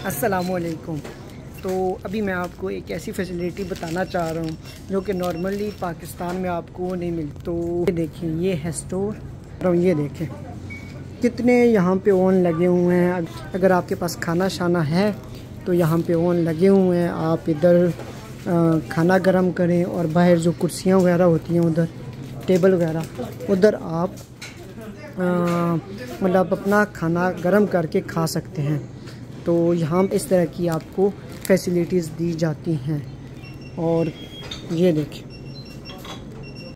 अस्सलामुअलैकुम। तो अभी मैं आपको एक ऐसी फैसिलिटी बताना चाह रहा हूँ जो कि नॉर्मली पाकिस्तान में आपको नहीं मिलती। तो ये देखिए, ये है स्टोर और ये देखें कितने यहाँ पे ओवन लगे हुए हैं। अगर आपके पास खाना शाना है तो यहाँ पे ओवन लगे हुए हैं। आप इधर खाना गर्म करें और बाहर जो कुर्सियाँ वगैरह होती हैं, उधर टेबल वगैरह, उधर आप मतलब अपना खाना गर्म करके खा सकते हैं। तो यहाँ इस तरह की आपको फैसिलिटीज़ दी जाती हैं। और ये देखें,